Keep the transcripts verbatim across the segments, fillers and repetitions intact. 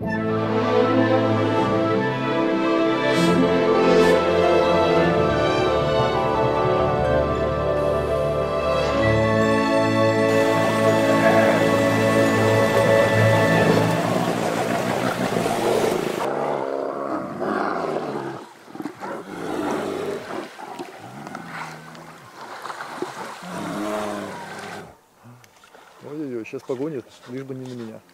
Ой-ой-ой, сейчас погонит, лишь бы не на меня.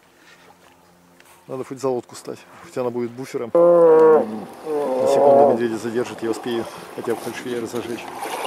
Надо хоть за лодку стать, хотя она будет буфером. На секунду медведя задержит, я успею хотя бы фальшфейер зажечь.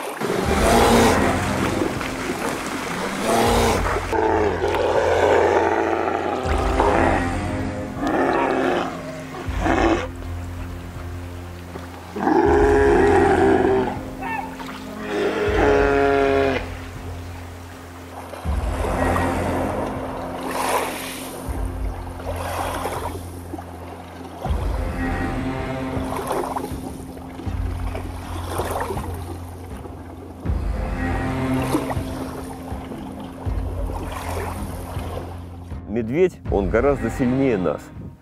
Медведь, он гораздо сильнее нас.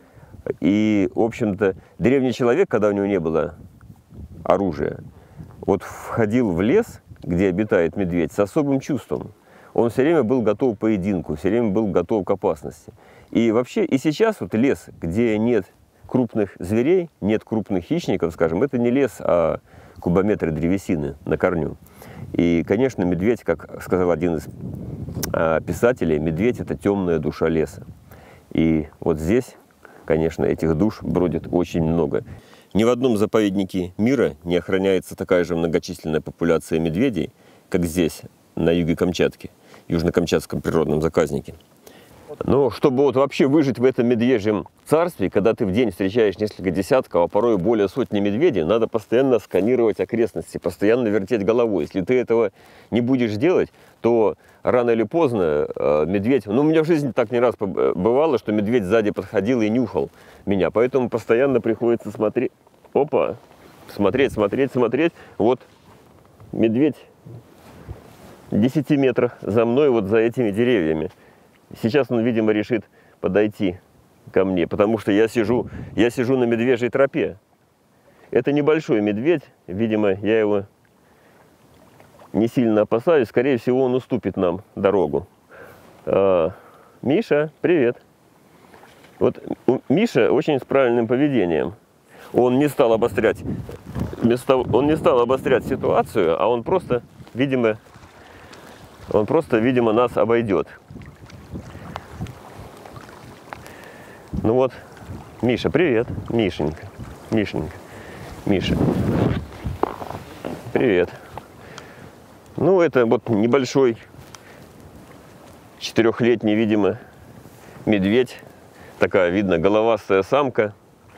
И, в общем-то, древний человек, когда у него не было оружия, вот входил в лес, где обитает медведь, с особым чувством. Он все время был готов к поединку, все время был готов к опасности. И вообще, и сейчас вот лес, где нет крупных зверей, нет крупных хищников, скажем, это не лес, а кубометры древесины на корню. И, конечно, медведь, как сказал один из э, писателей, медведь – это темная душа леса. И вот здесь, конечно, этих душ бродит очень много. Ни в одном заповеднике мира не охраняется такая же многочисленная популяция медведей, как здесь, на юге Камчатки, Южно-Камчатском природном заказнике. Но чтобы вот вообще выжить в этом медвежьем царстве, когда ты в день встречаешь несколько десятков, а порой более сотни медведей, надо постоянно сканировать окрестности, постоянно вертеть головой. Если ты этого не будешь делать, то рано или поздно э, медведь... Ну, у меня в жизни так не раз бывало, что медведь сзади подходил и нюхал меня. Поэтому постоянно приходится смотреть... Опа! Смотреть, смотреть, смотреть. Вот медведь в десяти метрах за мной, вот за этими деревьями. Сейчас он, видимо, решит подойти ко мне, потому что я сижу, я сижу на медвежьей тропе. Это небольшой медведь, видимо, я его не сильно опасаюсь. Скорее всего, он уступит нам дорогу. А, Миша, привет. Вот Миша очень с правильным поведением. Он не стал обострять, он не стал обострять ситуацию, а он просто, видимо, он просто, видимо, нас обойдет. Ну вот, Миша, привет. Мишенька, Мишенька, Миша. Привет. Ну, это вот небольшой четырехлетний, видимо, медведь. Такая, видно, головастая самка.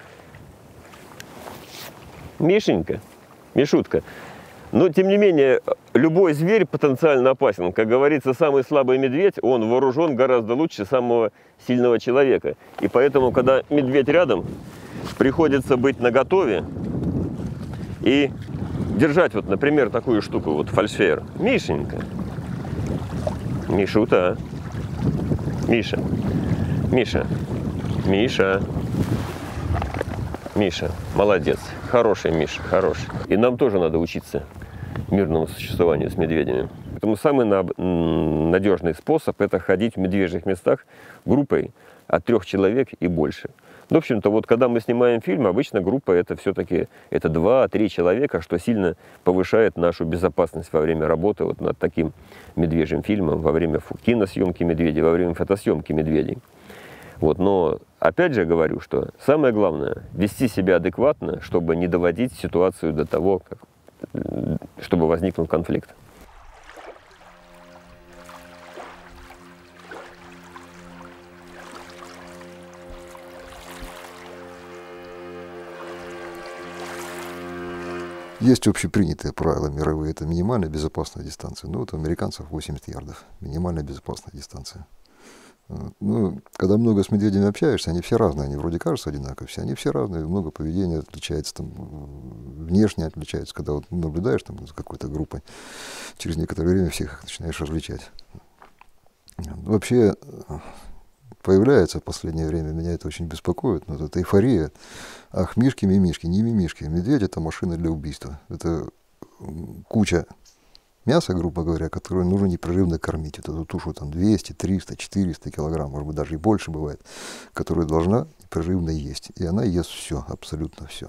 Мишенька, Мишутка. Но, тем не менее, любой зверь потенциально опасен. Как говорится, самый слабый медведь, он вооружен гораздо лучше самого сильного человека. И поэтому, когда медведь рядом, приходится быть наготове и держать, вот, например, такую штуку, вот фальшфейер. Мишенька. Мишута. Миша. Миша. Миша. Миша. Молодец. Хороший Миша, хороший. И нам тоже надо учиться мирному существованию с медведями. Поэтому самый надежный способ – это ходить в медвежьих местах группой от трех человек и больше. В общем-то, вот когда мы снимаем фильм, обычно группа это все-таки это два-три человека, что сильно повышает нашу безопасность во время работы вот над таким медвежьим фильмом, во время киносъемки медведей, во время фотосъемки медведей. Вот, но опять же говорю, что самое главное – вести себя адекватно, чтобы не доводить ситуацию до того, как, чтобы возникнул конфликт. Есть общепринятые правила мировые, это минимальная безопасная дистанция. Ну вот у американцев восемьдесят ярдов, минимальная безопасная дистанция. Ну, когда много с медведями общаешься, они все разные, они вроде кажутся одинаковые, все, они все разные, много поведения отличается, там, внешне отличается, когда вот наблюдаешь там за какой-то группой, через некоторое время всех начинаешь различать. Вообще, появляется в последнее время, меня это очень беспокоит. Но вот эта эйфория. Ах, мишки, мимишки, не мимишки. Медведь — это машина для убийства. Это куча мяса, грубо говоря, которую нужно непрерывно кормить. Вот эту тушу там двести, триста, четыреста килограмм, может быть, даже и больше бывает, которую должна непрерывно есть. И она ест все, абсолютно все.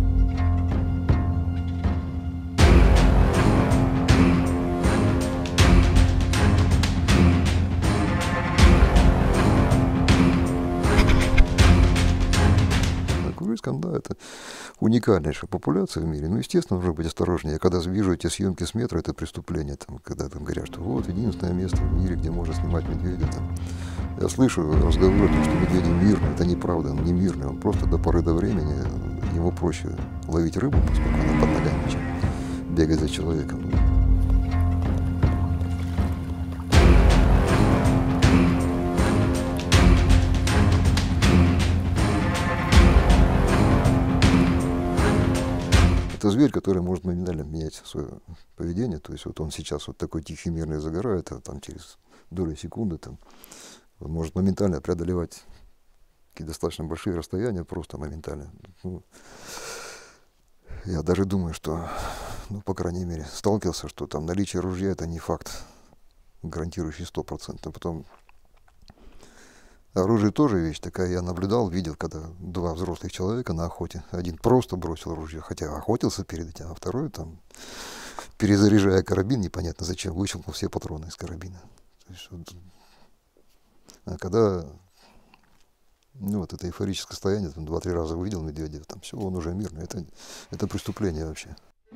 Курильском, да, это уникальнейшая популяция в мире. Ну, естественно, нужно быть осторожнее. Я когда вижу эти съемки с метра, это преступление, там, когда там говорят, что вот единственное место в мире, где можно снимать медведя. Там. Я слышу разговоры о том, что медведи мирные. Это неправда, он не мирный. Он просто до поры до времени, ему проще ловить рыбу, поскольку она под ногами, чем бегать за человеком. Это зверь, который может моментально менять свое поведение. То есть вот он сейчас вот такой тихий, мирный загорает, а там через долю секунды там, он может моментально преодолевать какие достаточно большие расстояния, просто моментально. Ну, я даже думаю, что, ну, по крайней мере, сталкивался, что там наличие ружья — это не факт, гарантирующий сто процентов. Потом оружие тоже вещь такая. Я наблюдал, видел, когда два взрослых человека на охоте. Один просто бросил ружье, хотя охотился перед этим, а второй, там, перезаряжая карабин, непонятно зачем, выщелкнул все патроны из карабина. То есть, вот, а когда, ну, вот это эйфорическое состояние, там, два-три раза увидел медведя, там, все, он уже мирный. Это, это преступление вообще.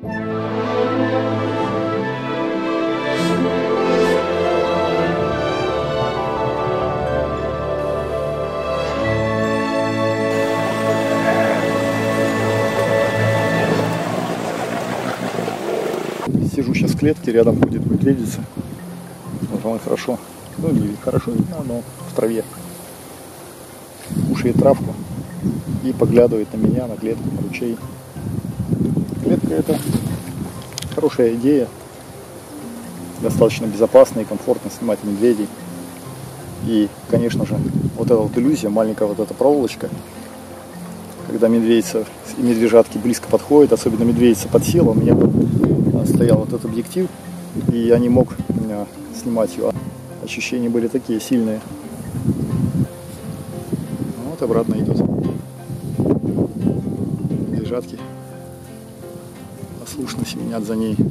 Сижу сейчас в клетке, рядом ходит медведица. Вот он хорошо, ну не хорошо видно, но в траве. Кушает травку и поглядывает на меня, на клетку, на ручей. Клетка — это хорошая идея. Достаточно безопасно и комфортно снимать медведей. И, конечно же, вот эта вот иллюзия, маленькая вот эта проволочка, когда медведица и медвежатки близко подходят, особенно медведица подсела, у меня стоял вот этот объектив, и я не мог а, снимать ее. Ощущения были такие сильные. Вот обратно идет. Медвежатки послушно семенят за ней.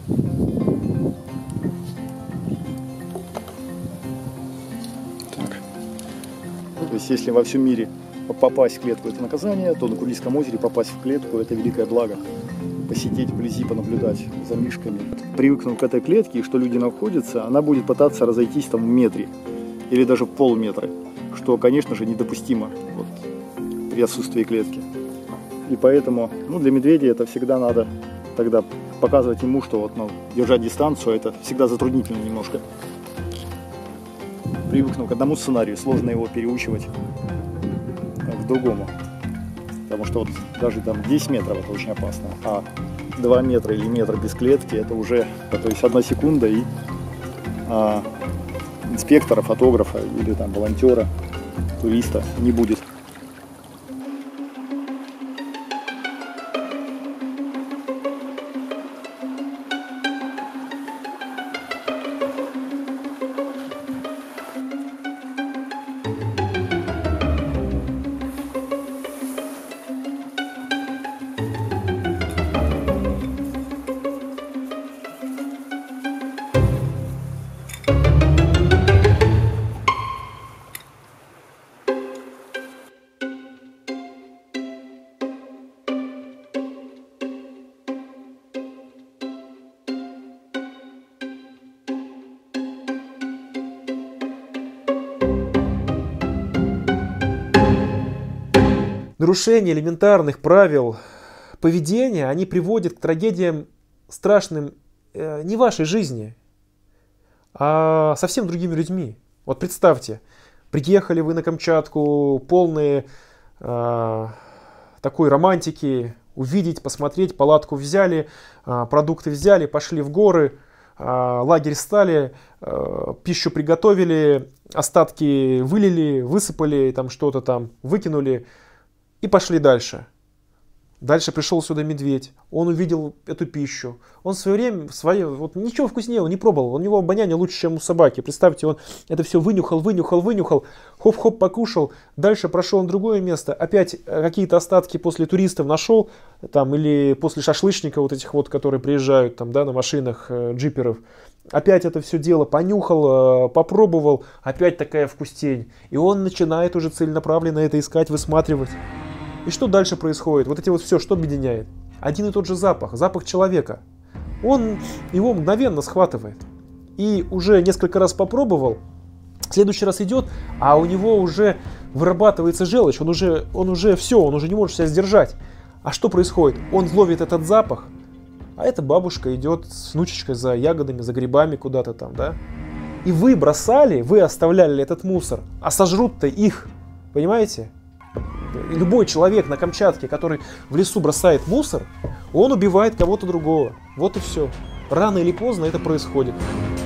Так. То есть, если во всем мире попасть в клетку — это наказание, то на Курильском озере попасть в клетку — это великое благо. Посидеть вблизи, понаблюдать за мишками. Привыкнув к этой клетке, и что люди находятся, она будет пытаться разойтись там в метре или даже в полметра, что, конечно же, недопустимо вот, при отсутствии клетки. И поэтому, ну, для медведя это всегда надо тогда показывать ему, что вот, ну, держать дистанцию — это всегда затруднительно немножко. Привыкнув к одному сценарию, сложно его переучивать к другому. Потому что вот даже там десять метров это очень опасно, а два метра или метр без клетки — это уже, то есть одна секунда, и а, инспектора, фотографа или там волонтера, туриста не будет. Нарушение элементарных правил поведения, они приводят к трагедиям страшным э, не в вашей жизни, а совсем другими людьми. Вот представьте, приехали вы на Камчатку, полные э, такой романтики, увидеть, посмотреть, палатку взяли, э, продукты взяли, пошли в горы, лагерь стали, пищу приготовили, остатки вылили, высыпали, там что-то там выкинули и пошли дальше. Дальше пришел сюда медведь, он увидел эту пищу. Он в свое время, в свое, вот ничего вкуснее он не пробовал, у него обоняние лучше, чем у собаки. Представьте, он это все вынюхал, вынюхал, вынюхал, хоп-хоп покушал. Дальше прошел на другое место, опять какие-то остатки после туристов нашел, там, или после шашлычника вот этих вот, которые приезжают там, да, на машинах э, джиперов. Опять это все дело понюхал, попробовал, опять такая вкустень. И он начинает уже целенаправленно это искать, высматривать. И что дальше происходит? Вот эти вот все, что объединяет? Один и тот же запах, запах человека. Он его мгновенно схватывает. И уже несколько раз попробовал, в следующий раз идет, а у него уже вырабатывается желчь, он уже, он уже все, он уже не может себя сдержать. А что происходит? Он ловит этот запах, а эта бабушка идет с внучечкой за ягодами, за грибами куда-то там, да? И вы бросали, вы оставляли этот мусор, а сожрут-то их, понимаете? Любой человек на Камчатке, который в лесу бросает мусор, он убивает кого-то другого. Вот и все. Рано или поздно это происходит.